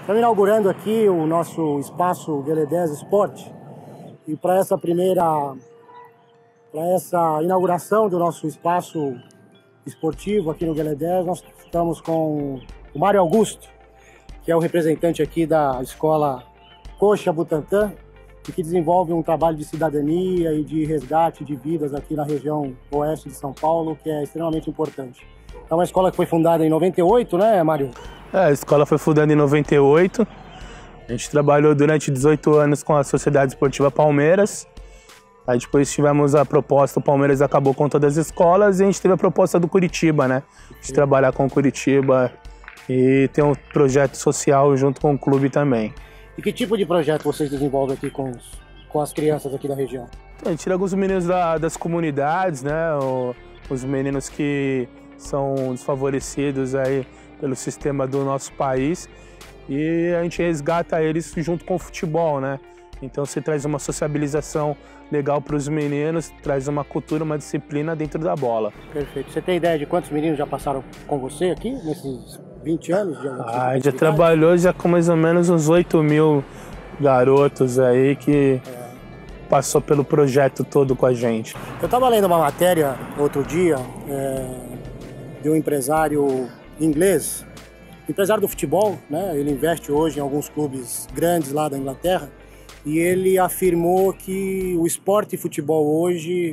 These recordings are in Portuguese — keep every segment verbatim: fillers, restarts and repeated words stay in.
Estamos inaugurando aqui o nosso espaço Guelé dez Sport. E para essa primeira, para essa inauguração do nosso espaço esportivo aqui no Guelé dez, nós estamos com o Mário Augusto, que é o representante aqui da escola Coxa Butantã, e que desenvolve um trabalho de cidadania e de resgate de vidas aqui na região oeste de São Paulo, que é extremamente importante. É uma escola que foi fundada em noventa e oito, né, Mário? É, a escola foi fundada em noventa e oito. A gente trabalhou durante dezoito anos com a Sociedade Esportiva Palmeiras. Aí depois tivemos a proposta, o Palmeiras acabou com todas as escolas, e a gente teve a proposta do Curitiba, né? De trabalhar com o Curitiba e ter um projeto social junto com o clube também. E que tipo de projeto vocês desenvolvem aqui com, os, com as crianças aqui da região? A gente tira alguns meninos da, das comunidades, né? O, os meninos que são desfavorecidos aí pelo sistema do nosso país, e a gente resgata eles junto com o futebol, né? Então você traz uma sociabilização legal para os meninos, traz uma cultura, uma disciplina dentro da bola. Perfeito. Você tem ideia de quantos meninos já passaram com você aqui nesses vinte anos? De ah, já trabalhou já com mais ou menos uns oito mil garotos aí que é. passou pelo projeto todo com a gente. Eu estava lendo uma matéria outro dia é, de um empresário inglês, empresário do futebol, né? Ele investe hoje em alguns clubes grandes lá da Inglaterra, e ele afirmou que o esporte e futebol hoje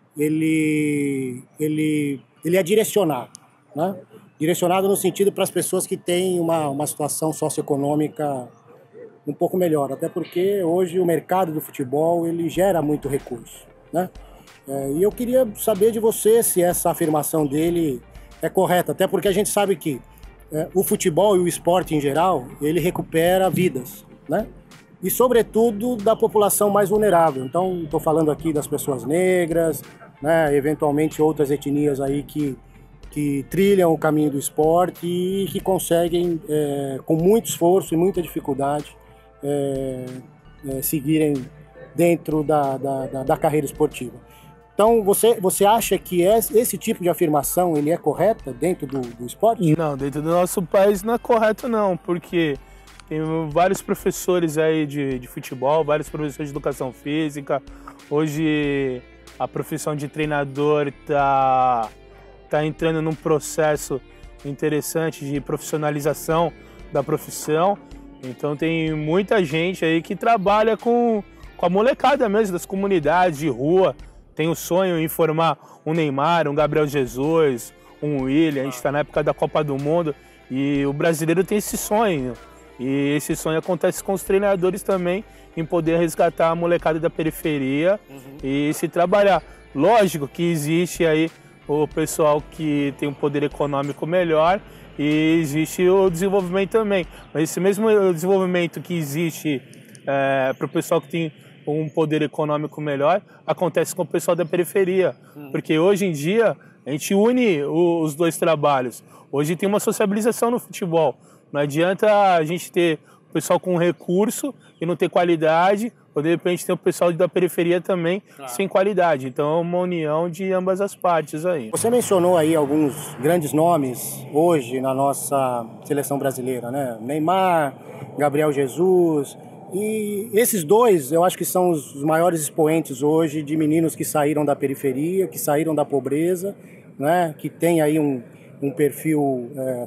ele, ele, ele é direcionado, né? Direcionado no sentido para as pessoas que têm uma, uma situação socioeconômica um pouco melhor, até porque hoje o mercado do futebol ele gera muito recurso, né? É, e eu queria saber de você se essa afirmação dele é correta, até porque a gente sabe que é, o futebol e o esporte em geral, ele recupera vidas, né? E sobretudo da população mais vulnerável. Então, estou falando aqui das pessoas negras, né? Eventualmente outras etnias aí que, que trilham o caminho do esporte e que conseguem, é, com muito esforço e muita dificuldade, é, é, seguirem dentro da, da, da, da carreira esportiva. Então, você, você acha que esse tipo de afirmação ele é correta dentro do, do esporte? Não, dentro do nosso país não é correto não, porque tem vários professores aí de, de futebol, vários professores de educação física. Hoje a profissão de treinador está tá entrando num processo interessante de profissionalização da profissão. Então tem muita gente aí que trabalha com, com a molecada mesmo, das comunidades de rua. Tem o sonho em formar um Neymar, um Gabriel Jesus, um William. A gente está na época da Copa do Mundo e o brasileiro tem esse sonho. E esse sonho acontece com os treinadores também, em poder resgatar a molecada da periferia uhum. e se trabalhar. Lógico que existe aí o pessoal que tem um poder econômico melhor e existe o desenvolvimento também. Mas esse mesmo desenvolvimento que existe é, para o pessoal que tem um poder econômico melhor, acontece com o pessoal da periferia. Hum. Porque hoje em dia, a gente une o, os dois trabalhos. Hoje tem uma sociabilização no futebol. Não adianta a gente ter o pessoal com recurso e não ter qualidade, ou de repente ter o pessoal da periferia também claro. sem qualidade. Então é uma união de ambas as partes aí. Você mencionou aí alguns grandes nomes hoje na nossa seleção brasileira, né? Neymar, Gabriel Jesus. E esses dois, eu acho que são os maiores expoentes hoje de meninos que saíram da periferia, que saíram da pobreza, né? Que tem aí um, um perfil é,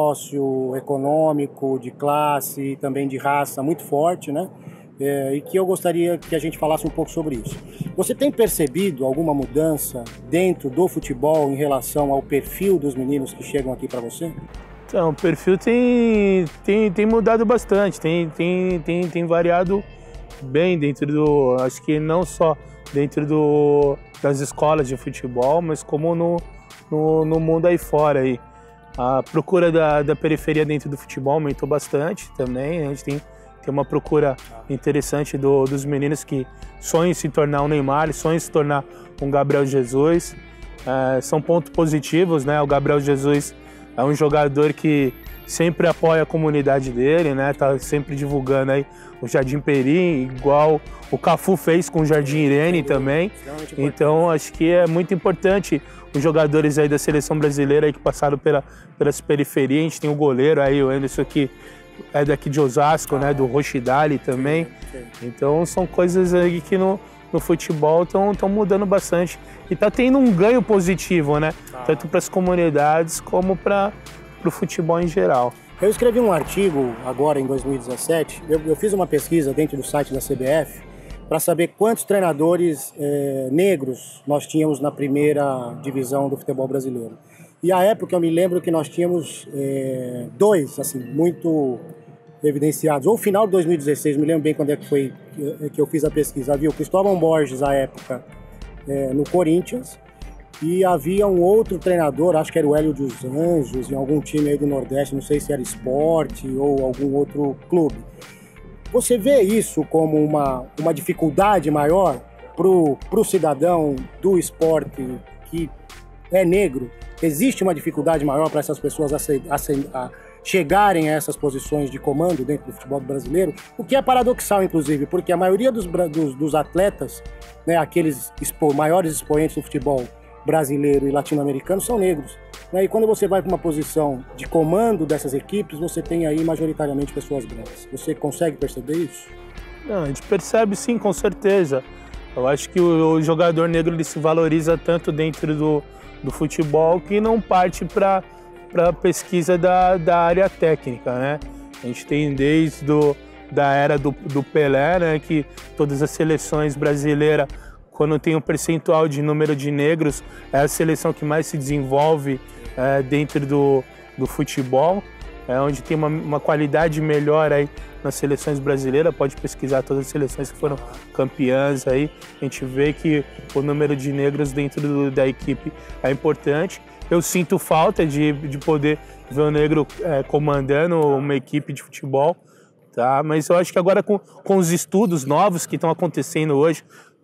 socioeconômico, de classe e também de raça muito forte, né? É, e que eu gostaria que a gente falasse um pouco sobre isso. Você tem percebido alguma mudança dentro do futebol em relação ao perfil dos meninos que chegam aqui para você? Então, o perfil tem, tem, tem mudado bastante, tem, tem, tem, tem variado bem dentro do... Acho que não só dentro do, das escolas de futebol, mas como no, no, no mundo aí fora. Aí. A procura da, da periferia dentro do futebol aumentou bastante também. A gente tem, tem uma procura interessante do, dos meninos que sonham em se tornar um Neymar, sonham em se tornar um Gabriel Jesus. É, são pontos positivos, né? O Gabriel Jesus é um jogador que sempre apoia a comunidade dele, né? Tá sempre divulgando aí o Jardim Peri, igual o Cafu fez com o Jardim Irene também. Então acho que é muito importante os jogadores aí da seleção brasileira aí que passaram pela, pelas periferias. A gente tem o goleiro aí, o Anderson, que é daqui de Osasco, né? Do Rochidale também. Então são coisas aí que no, no futebol estão mudando bastante. E tá tendo um ganho positivo, né? Tanto para as comunidades como para o futebol em geral. Eu escrevi um artigo agora em dois mil e dezessete, eu, eu fiz uma pesquisa dentro do site da C B F para saber quantos treinadores é, negros nós tínhamos na primeira divisão do futebol brasileiro. E à época eu me lembro que nós tínhamos é, dois, assim, muito evidenciados. Ou no final de dois mil e dezesseis, me lembro bem quando é que foi que, que eu fiz a pesquisa. Havia o Cristóvão Borges, à época, é, no Corinthians, e havia um outro treinador, acho que era o Hélio dos Anjos, em algum time aí do Nordeste, não sei se era Sport ou algum outro clube. Você vê isso como uma, uma dificuldade maior para o cidadão do esporte que é negro? Existe uma dificuldade maior para essas pessoas a, a, a chegarem a essas posições de comando dentro do futebol brasileiro? O que é paradoxal, inclusive, porque a maioria dos, dos, dos atletas, né, aqueles expo, maiores expoentes do futebol brasileiro e latino-americano, são negros. Né? E quando você vai para uma posição de comando dessas equipes, você tem aí majoritariamente pessoas brancas. Você consegue perceber isso? Não, a gente percebe sim, com certeza. Eu acho que o, o jogador negro ele se valoriza tanto dentro do, do futebol que não parte para a pesquisa da, da área técnica, né? A gente tem desde do, da era do, do Pelé, né, que todas as seleções brasileiras, quando tem um percentual de número de negros, é a seleção que mais se desenvolve é, dentro do, do futebol, é onde tem uma, uma qualidade melhor aí nas seleções brasileiras. Pode pesquisar todas as seleções que foram campeãs aí, a gente vê que o número de negros dentro do, da equipe é importante. Eu sinto falta de, de poder ver o negro é, comandando uma equipe de futebol, tá? Mas eu acho que agora com, com os estudos novos que estão acontecendo hoje,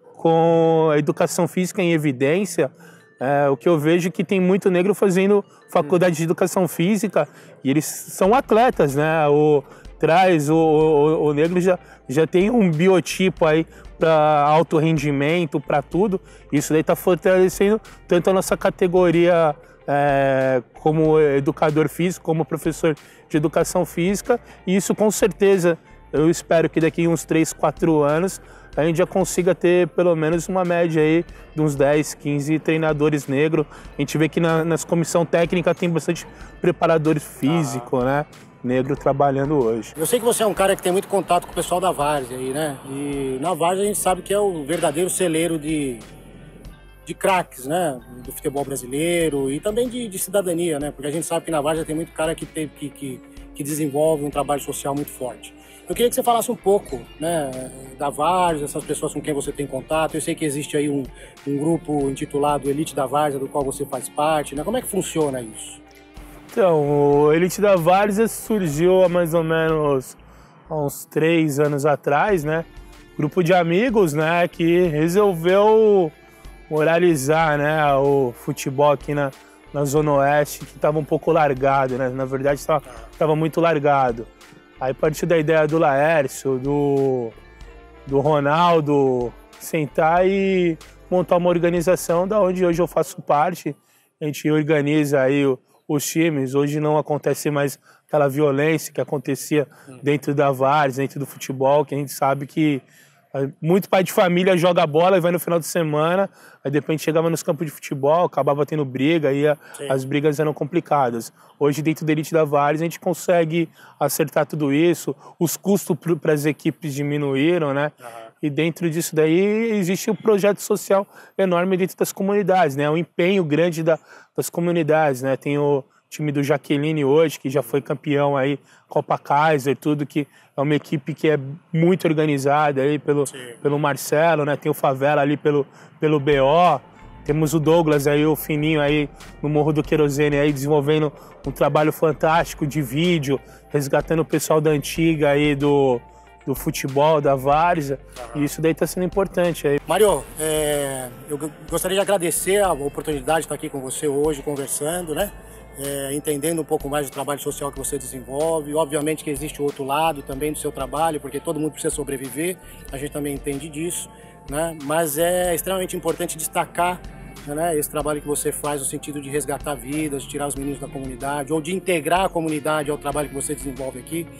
com a educação física em evidência, é, o que eu vejo é que tem muito negro fazendo faculdade de educação física e eles são atletas, né? O, traz, o, o, o negro já, já tem um biotipo aí para alto rendimento, para tudo. Isso daí está fortalecendo tanto a nossa categoria é, como educador físico, como professor de educação física, e isso com certeza, eu espero que daqui a uns três, quatro anos a gente já consiga ter pelo menos uma média aí de uns dez, quinze treinadores negros. A gente vê que na, nas comissão técnica tem bastante preparador físico, ah. né? Negro trabalhando hoje. Eu sei que você é um cara que tem muito contato com o pessoal da Várzea aí, né? E na Várzea a gente sabe que é o verdadeiro celeiro de, de craques, né? Do futebol brasileiro e também de, de cidadania, né? Porque a gente sabe que na Várzea tem muito cara que, tem, que, que, que desenvolve um trabalho social muito forte. Eu queria que você falasse um pouco, né, da Várzea, essas pessoas com quem você tem contato. Eu sei que existe aí um, um grupo intitulado Elite da Várzea, do qual você faz parte, né? Como é que funciona isso? Então, o Elite da Várzea surgiu há mais ou menos há uns três anos atrás, né? Grupo de amigos, né, que resolveu moralizar, né, o futebol aqui na, na Zona Oeste, que estava um pouco largado, né? Na verdade, estava muito largado. Aí partiu da ideia do Laércio, do, do Ronaldo, sentar e montar uma organização da onde hoje eu faço parte. A gente organiza aí os times. Hoje não acontece mais aquela violência que acontecia dentro da Várzea, dentro do futebol, que a gente sabe que muito pai de família joga bola e vai no final de semana, aí de repente chegava nos campos de futebol, acabava tendo briga e a, as brigas eram complicadas. Hoje, dentro da Elite da Várzea, a gente consegue acertar tudo isso, os custos para as equipes diminuíram, né? Uhum. E dentro disso daí existe um projeto social enorme dentro das comunidades, né? Um empenho grande da, das comunidades, né? Tem o time do Jaqueline hoje, que já foi campeão aí, Copa Kaiser, tudo, que é uma equipe que é muito organizada aí pelo, pelo Marcelo, né? Tem o Favela ali pelo, pelo B O, temos o Douglas aí, o Fininho aí no Morro do Querosene aí, desenvolvendo um trabalho fantástico de vídeo, resgatando o pessoal da antiga aí do, do futebol, da Várzea, uhum. E isso daí tá sendo importante aí. Mário, é, eu gostaria de agradecer a oportunidade de estar aqui com você hoje, conversando, né? É, entendendo um pouco mais do trabalho social que você desenvolve. Obviamente que existe o outro lado também do seu trabalho, porque todo mundo precisa sobreviver, a gente também entende disso, né? Mas é extremamente importante destacar, né, esse trabalho que você faz no sentido de resgatar vidas, de tirar os meninos da comunidade, ou de integrar a comunidade ao trabalho que você desenvolve aqui.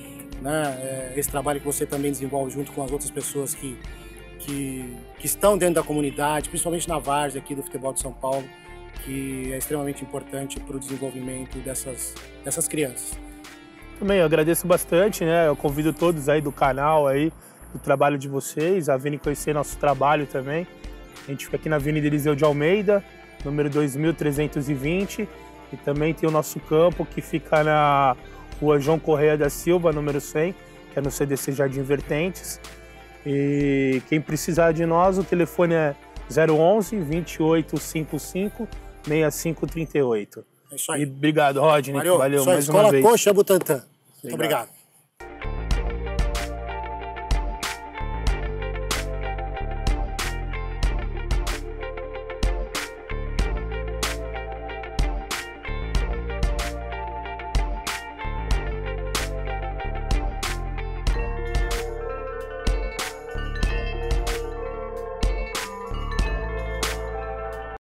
né? Esse trabalho que você também desenvolve junto com as outras pessoas que, que, que estão dentro da comunidade, principalmente na várzea aqui do futebol de São Paulo, que é extremamente importante para o desenvolvimento dessas, dessas crianças. Também eu agradeço bastante, né? Eu convido todos aí do canal aí, do trabalho de vocês, a virem conhecer nosso trabalho também. A gente fica aqui na Avenida Eliseu de Almeida, número dois mil trezentos e vinte, e também tem o nosso campo que fica na Rua João Correia da Silva, número cem, que é no C D C Jardim Vertentes. E quem precisar de nós, o telefone é zero onze, vinte e oito cinquenta e cinco, sessenta e cinco trinta e oito. É isso aí. E obrigado, Rodney. Valeu, Valeu mais Escola uma vez. Coxa Butantã. Muito Obrigado. obrigado.